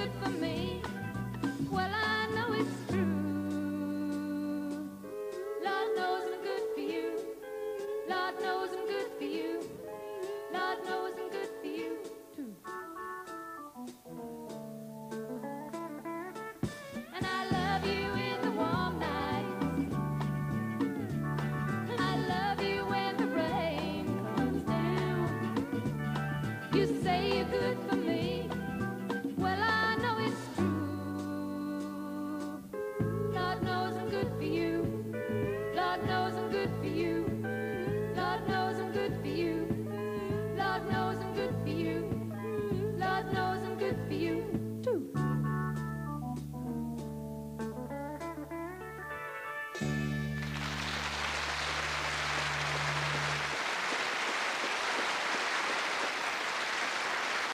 good for me. Well, I know it's true. Lord knows I'm good for you. Lord knows I'm good for you. Lord knows I'm good for you too. And I love you in the warm nights. I love you when the rain comes down. You say you're good for me. Well, I know it's true. Lord knows I'm good for you. Lord knows I'm good for you. Lord knows I'm good for you. Lord knows I'm good for you. Lord knows I'm good for you too.